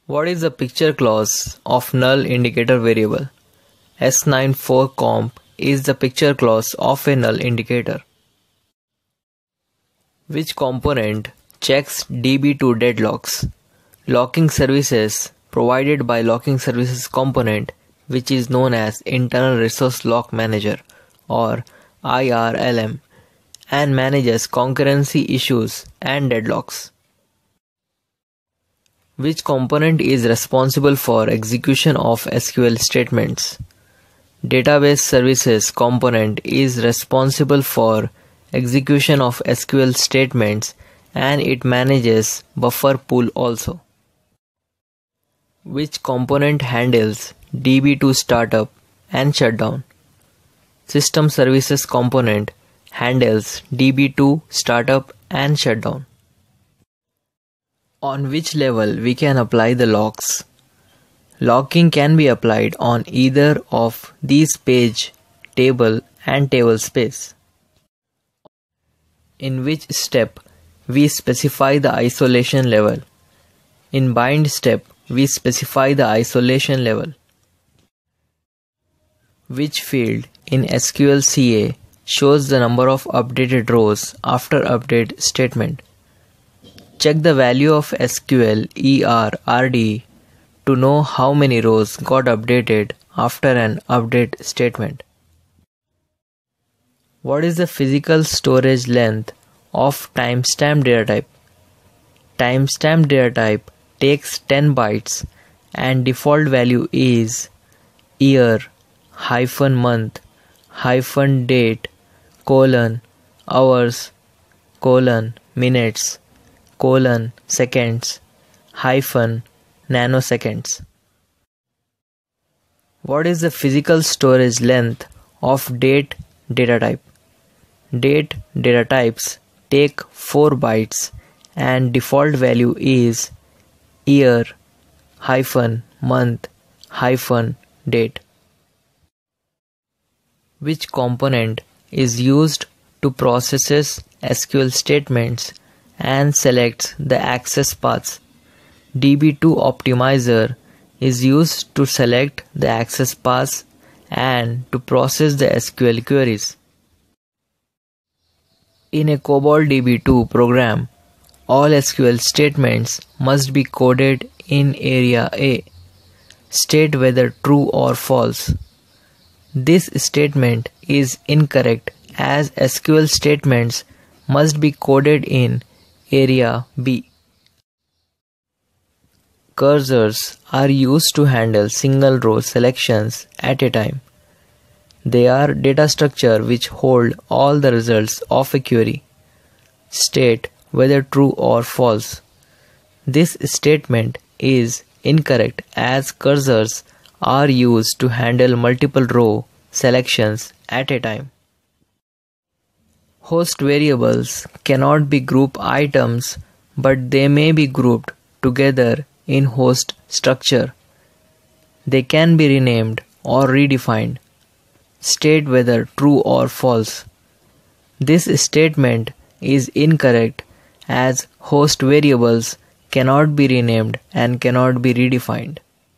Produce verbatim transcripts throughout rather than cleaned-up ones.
What is the picture clause of null indicator variable? S nine four comp is the picture clause of a null indicator. Which component checks D B two deadlocks? Locking services provided by locking services component, which is known as Internal Resource Lock Manager or I R L M, and manages concurrency issues and deadlocks. Which component is responsible for execution of S Q L statements? Database Services component is responsible for execution of S Q L statements and it manages buffer pool also. Which component handles D B two startup and shutdown? System Services component handles D B two startup and shutdown. On which level we can apply the locks? Locking can be applied on either of these page, table and table space. In which step we specify the isolation level? In bind step we specify the isolation level. Which field in S Q L C A shows the number of updated rows after update statement? Check the value of S Q L E R R D to know how many rows got updated after an update statement. What is the physical storage length of timestamp data type? Timestamp data type takes ten bytes and default value is year hyphen month hyphen date colon hours colon minutes colon seconds hyphen nanoseconds. What is the physical storage length of date data type? Date data types take four bytes and default value is year hyphen month hyphen date. Which component is used to process S Q L statements and selects the access paths? D B two optimizer is used to select the access paths and to process the S Q L queries. In a COBOL D B two program, all S Q L statements must be coded in area A. State whether true or false. This statement is incorrect as S Q L statements must be coded in area B. Cursors are used to handle single row selections at a time. They are data structure which hold all the results of a query. State whether true or false. This statement is incorrect as cursors are used to handle multiple row selections at a time. Host variables cannot be group items, but they may be grouped together in host structure. They can be renamed or redefined. State whether true or false. This statement is incorrect as host variables cannot be renamed and cannot be redefined.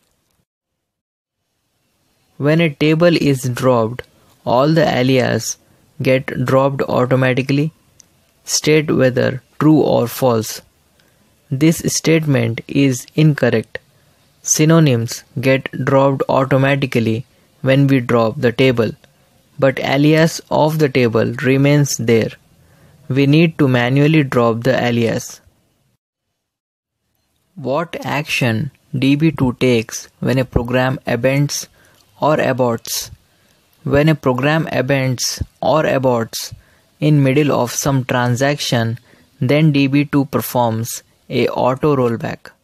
When a table is dropped, all the alias get dropped automatically. State whether true or false. This statement is incorrect. Synonyms get dropped automatically when we drop the table, but alias of the table remains there. We need to manually drop the alias. What action D B two takes when a program abandons or aborts? When a program abandons or aborts in middle of some transaction, then D B two performs a auto rollback.